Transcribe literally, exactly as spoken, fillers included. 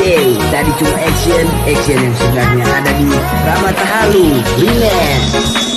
Oke, tadi cuma action, action yang sebenarnya ada di Ramata Halu Remix.